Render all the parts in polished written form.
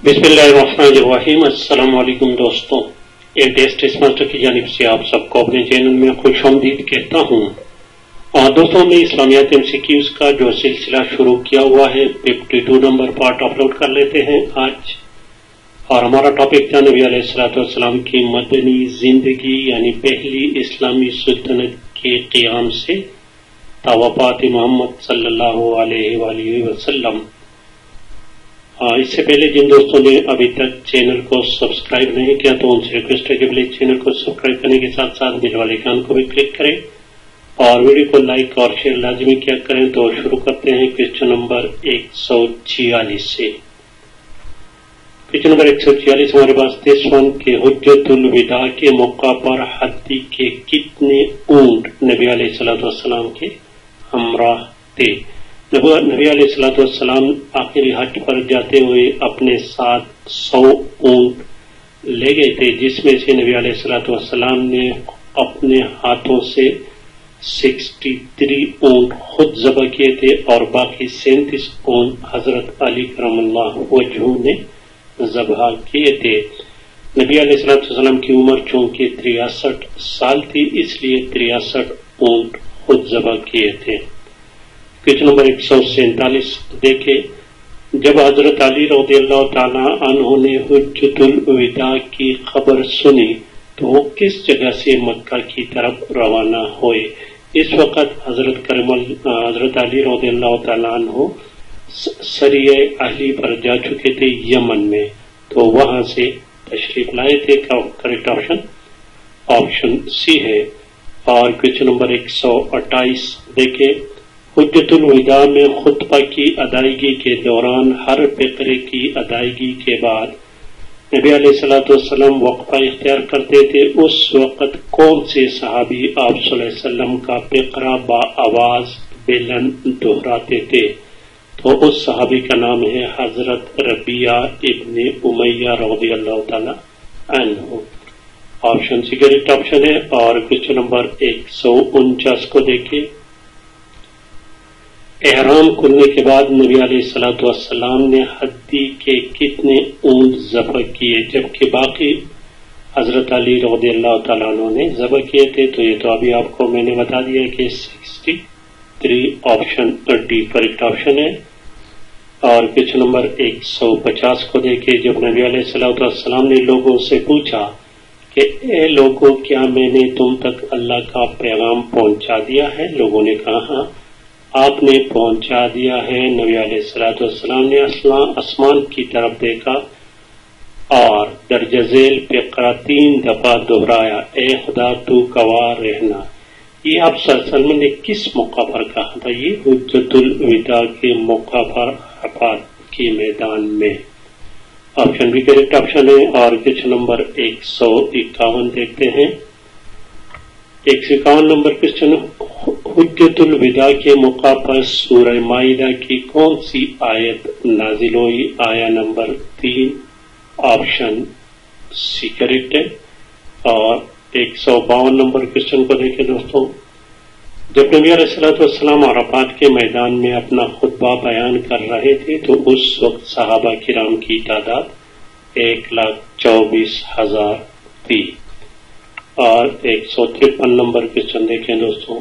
بسم اللہ الرحمن الرحیم۔ السلام علیکم دوستوں، ایک ٹیسٹ ماسٹر کی جانب سے آپ سب کو اپنے چینل میں خوش آمدید کہتا ہوں۔ اور دوستوں میں اسلامیات MCQs کا جو سلسلہ شروع کیا ہوا ہے 52 نمبر پارٹ اپلوڈ کر لیتے ہیں آج۔ اور ہمارا ٹاپک تھا نبی علیہ الصلوۃ والسلام کی مدنی زندگی، یعنی پہلی اسلامی سلطنت کے قیام سے تا وفات محمد صلی اللہ علیہ وآلہ وسلم۔ اس سے پہلے جن دوستوں نے ابھی تک چینل کو سبسکرائب نہیں کیا تو ان سے ریکویسٹ ہے کہ پلیز چینل کو سبسکرائب کرنے کے ساتھ ساتھ بیل والے آئیکن کو بھی کلک کریں اور ویڈیو کو لائک اور شیئر لازمی کیا کریں۔ تو شروع کرتے ہیں کویسچن نمبر 146 سے۔ کویسچن نمبر 146 ہمارے پاس کہ حجت الوداع کے موقع پر حج کے کتنے اونٹ نبی علیہ الصلوۃ والسلام کے ہمراہ تھے؟ نبی علیہ الصلوۃ والسلام آخری حج پر جاتے ہوئے اپنے ساتھ 100 اونٹ لے گئے تھے، جس میں سے نبی علیہ الصلوۃ والسلام نے اپنے ہاتھوں سے 63 اونٹ خود ذبح کیے تھے اور باقی 37 اونٹ حضرت علی کرم اللہ وجہہ نے ذبح کیے تھے۔ نبی علیہ الصلوۃ والسلام کی عمر چونکہ 63 سال تھی، اس لیے 63 اونٹ خود ذبح کیے تھے۔ کویسچن نمبر 147 دیکھیں، جب حضرت علی رضی اللہ تعالی عنہ نے حجت الوداع کی خبر سنی تو وہ کس جگہ سے مکہ کی طرف روانہ ہوئے؟ اس وقت حضرت علی رضی اللہ تعالی عنہ سریہ اہلی پر جا چکے تھے یمن میں، تو وہاں سے تشریف لائے تھے۔ کریکٹ آپشن سی ہے۔ اور کویسچن نمبر 128 دیکھیں، حجت الوداع میں خطبہ کی ادائیگی کے دوران ہر فقرے کی ادائیگی کے بعد نبی علیہ الصلوۃ والسلام وقفہ اختیار کرتے تھے۔ اس وقت کون سے صحابی آپ صلی اللہ علیہ وسلم کا فقرہ بآواز بلند دہراتے تھے؟ تو اس صحابی کا نام ہے حضرت ربیعہ ابن امیہ رضی اللہ تعالی عنہ۔ آپشن سی کریکٹ آپشن ہے۔ اور کویسچن نمبر 149 کو دیکھیں، احرام کھلنے کے بعد نبی علیہ الصلوۃ والسلام نے حدی کے کتنے اونٹ ذبح کیے جبکہ باقی حضرت علی رضی اللہ تعالیٰ عنہ نے ذبح کیے تھے؟ تو یہ تو ابھی آپ کو میں نے بتا دیا کہ 63 آپشن ڈی کریکٹ آپشن ہے۔ اور کویسچن نمبر 150 کو دیکھیں، جب نبی علیہ الصلوۃ والسلام نے لوگوں سے پوچھا کہ اے لوگوں، کیا میں نے تم تک اللہ کا پیغام پہنچا دیا ہے؟ لوگوں نے کہا ہاں آپ نے پہنچا دیا ہے۔ نبی علیہ الصلوۃ والسلام نے آسمان کی طرف دیکھا اور درجہ ذیل فقرہ 3 دفعہ دہرایا، اے خدا تو گواہ رہنا۔ یہ آپ صلی اللہ علیہ وسلم نے کس موقع پر کہا تھا؟ یہ حجت الوداع کے موقع پر عرفات کے میدان میں۔ آپشن بھی کریکٹ آپشن ہے۔ اور کویسچن نمبر 151 دیکھتے ہیں۔ 151 نمبر کویسچن، حجت الوداع کے موقع پر سورہ مائدہ کی کون سی آیت نازل ہوئی؟ آیا نمبر 3 آپشن سی کریکٹ ہے۔ اور 152 نمبر کویسچن کو دیکھیں دوستوں، جب نبی علیہ الصلوۃ والسلام عرفات کے میدان میں اپنا خطبہ بیان کر رہے تھے تو اس وقت صحابہ کرام کی تعداد 1,24,000 تھی۔ اور 153 نمبر کویسچن دیکھیں دوستوں،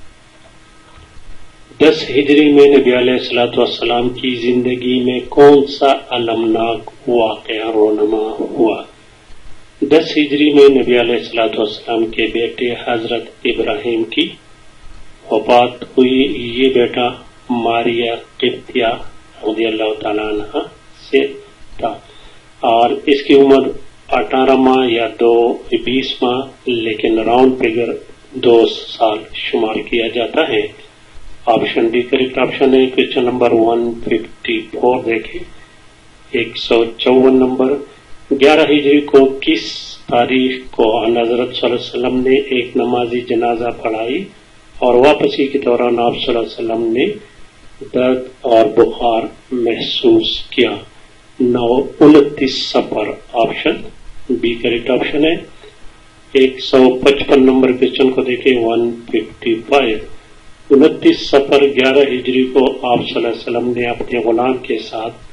10 ہجری میں نبی علیہ الصلوۃ والسلام کی زندگی میں کون سا المناک واقعہ رونما ہوا؟ 10 ہجری میں نبی علیہ الصلوۃ والسلام کے بیٹے حضرت ابراہیم کی وفات ہوئی۔ یہ بیٹا ماریہ قبطیہ رضی اللہ تعالیٰ عنہ سے تھا اور اس کی عمر 18 ماہ یا 20 ماہ، لیکن راؤنڈ فگر 2 سال شمار کیا جاتا ہے۔ آپشن ڈی کریکٹ آپشن ہے۔ کویسچن نمبر 154 دیکھیں، 154 نمبر، 11 ہجری کو کس تاریخ کو حضرت صلی اللہ علیہ وسلم نے ایک نمازی جنازہ پڑھائی اور واپسی کے دوران آپ صلی اللہ علیہ وسلم نے درد اور بخار محسوس کیا؟ 29 سفر۔ آپشن بی کریکٹ آپشن ہے۔ 155 نمبر کویسچن کو دیکھیں، 155، 29 سفر 11 ہجری کو آپ صلی اللہ علیہ وسلم نے اپنے غلام کے ساتھ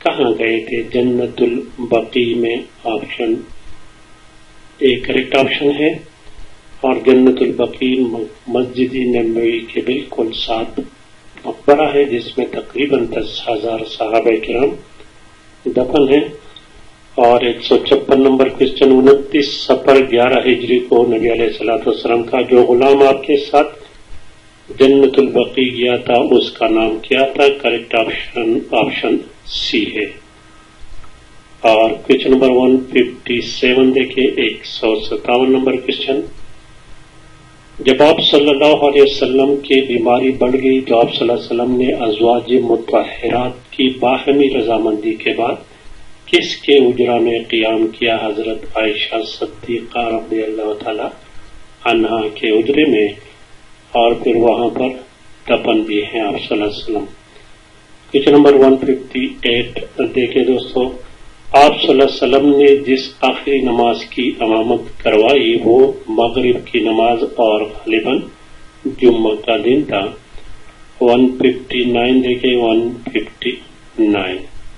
کہاں گئے تھے؟ جنت البقیع میں آپشن اے کریکٹ آپشن ہے، اور جنت البقیع مسجد نبوی کے بالکل ساتھ مقبرہ ہے جس میں تقریباً 10,000 صحابہ کرام دفن ہیں۔ اور 156 نمبر کوشچن، 29 سفر 11 ہجری کو نبی علیہ الصلوۃ والسلام کا جو غلام آپ کے ساتھ جنت البقیع گیا تھا اس کا نام کیا تھا؟ کریکٹ آپشن سی ہے۔ اور کوشچن نمبر 157 دیکھیں، 157 نمبر کوشچن، جب آپ صلی اللہ علیہ وسلم کی بیماری بڑھ گئی تو آپ صلی اللہ علیہ وسلم نے ازواج مطہرات کی باہمی رضامندی کے بعد کس کے اجرا میں قیام کیا؟ حضرت عائشہ صدیقہ رضی اللہ تعالی عنہا کے اجرے میں، اور پھر وہاں پر دفن بھی ہیں آپ صلی اللہ علیہ وسلم۔ کوشچن نمبر 158 دیکھیں دوستو، آپ صلی اللہ علیہ وسلم نے جس آخری نماز کی امامت کروائی وہ مغرب کی نماز اور غالباً جمعہ کا دن تھا۔ 159 دیکھیں، 159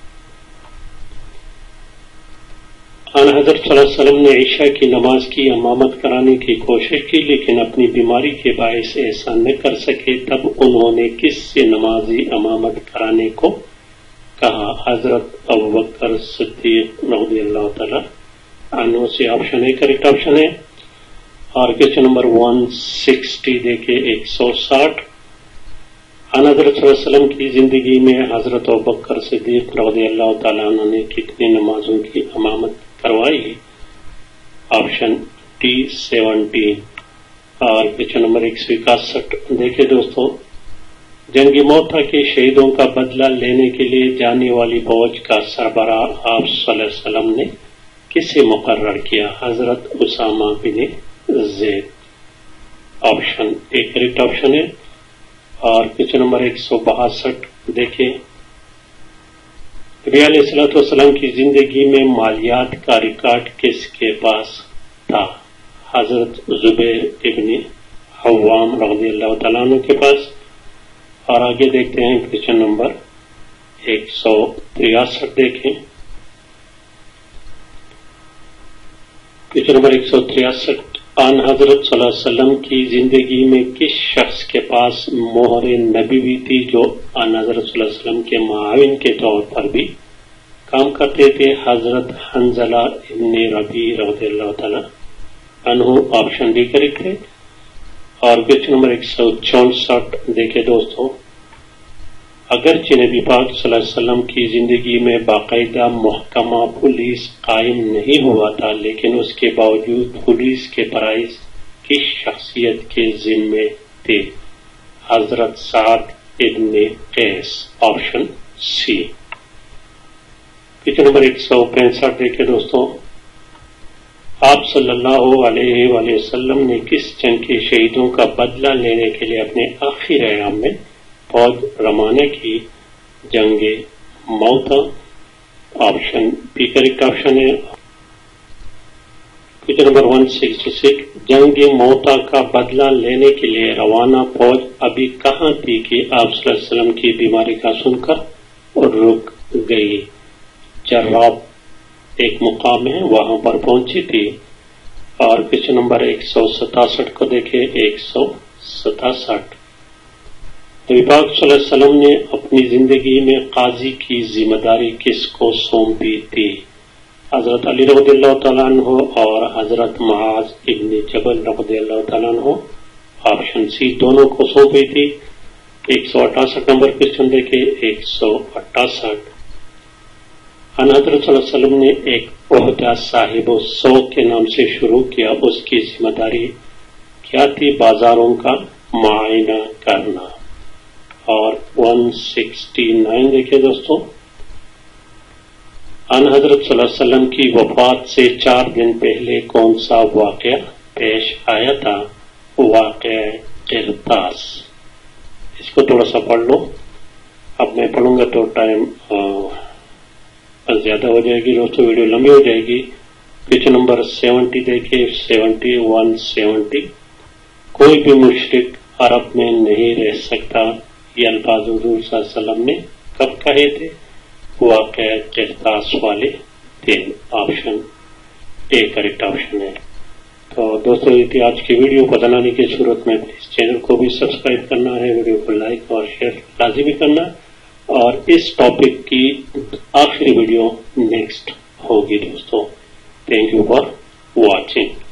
حضرت صلی اللہ علیہ وسلم نے عشاء کی نماز کی امامت کرانے کی کوشش کی لیکن اپنی بیماری کے باعث ایسا نہ کر سکے، تب انہوں نے کس سے نمازی امامت کرانے کو کہا؟ حضرت ابوبکر صدیق رضی اللہ تعالی عنہ سے آپشن ہے کریکٹ آپشن ہے۔ اور کوشچن نمبر 160 دیکھیں، 160 حضرت صلی اللہ علیہ وسلم کی زندگی میں حضرت ابوبکر صدیق رضی اللہ تعالیٰ عنہ نے کتنی نمازوں کی امامت کروائی؟ Option T 17۔ اور کوشچن نمبر 161 دیکھیں دوستو، جنگ موتا کے شہیدوں کا بدلہ لینے کے لیے جانے والی فوج کا سربراہ آپ صلی اللہ علیہ وسلم نے کسے مقرر کیا؟ حضرت Usama bin Zaid. Option A correct option ہے۔ اور کوشچن نمبر 162 دیکھیں، نبی علیہ الصلوۃ والسلام کی زندگی میں مالیات کا ریکارڈ کس کے پاس تھا؟ حضرت زبیر ابن عوام رضی اللہ تعالیٰ عنہ کے پاس۔ اور آگے دیکھتے ہیں کوشچن نمبر 163 دیکھیں، کوشچن نمبر 163 آن حضرت صلی اللہ علیہ وسلم کی زندگی میں کس شخص کے پاس مہر نبوی تھی جو آن حضرت صلی اللہ علیہ وسلم کے معاون کے طور پر بھی کام کرتے تھے؟ حضرت حنظلہ ابن ربیع رضی اللہ تعالی عنہ۔ آپشن ڈی کریکٹ ہے۔ اور کوشچن نمبر 164 دیکھیں دوستو، اگرچہ نبی پاک صلی اللہ علیہ وسلم کی زندگی میں باقاعدہ محکمہ پولیس قائم نہیں ہوا تھا لیکن اس کے باوجود پولیس کے فرائض کس شخصیت کے ذمے تھے؟ حضرت Saad ibn Qais. Option C. Question number 165 دیکھیں دوستو، آپ صلی اللہ علیہ وآلہ وسلم نے کس جنگ کے شہیدوں کا بدلہ لینے کے لیے اپنے آخری ایام میں فوج روانہ کی؟ جنگ Mutah. Option B correct option ہے۔ کوشچن نمبر 166 جنگ موتا کا بدلہ لینے کے لیے روانہ فوج ابھی کہاں تھی کہ آپ صلی اللہ علیہ وسلم کی بیماری کا سن کر رک گئی؟ جراب ایک مقام ہے، وہاں پر پہنچی تھی۔ اور کوشچن نمبر 167 کو دیکھیں، 167 نبی پاک صلی اللہ علیہ وسلم نے اپنی زندگی میں قاضی کی ذمہ داری کس کو سونپی تھی؟ حضرت علی رضی اللہ تعالیٰ عنہ اور حضرت معاذ ابن جبل رضی اللہ تعالیٰ عنہ۔ آپشن سی دونوں کو سونپی تھی۔ 168 نمبر کوشچن دیکھیں، 168 حضرت صلی اللہ علیہ وسلم نے ایک عہدہ صاحب السوق کے نام سے شروع کیا، اس کی ذمہ داری کیا تھی؟ بازاروں کا معائنہ کرنا۔ اور 169 دیکھیں دوستو، ان حضرت صلی اللہ علیہ وسلم کی وفات سے 4 دن پہلے کون سا واقعہ پیش آیا تھا؟ واقعہ قرطاس۔ اس کو تھوڑا سا پڑھ لو، اب میں پڑھوں گا تو ٹائم زیادہ ہو جائے گی دوستو، ویڈیو لمبی ہو جائے گی۔ کوشچن نمبر 70 دیکھیں، 170 کوئی بھی مشرک عرب میں نہیں رہ سکتا، یہ الفاظ حضور صلی اللہ علیہ وسلم نے کب کہے تھے؟ واقع جہاز والے دن، آپشن اے کریکٹ آپشن ہے۔ تو دوستوں یہ تھی آج کی ویڈیو کو بنانے کی صورت میں اس چینل کو بھی سبسکرائب کرنا ہے، ویڈیو کو لائک اور شیئر لازمی کرنا، اور اس ٹاپک کی آخری ویڈیو نیکسٹ ہوگی دوستوں۔ Thank you for watching.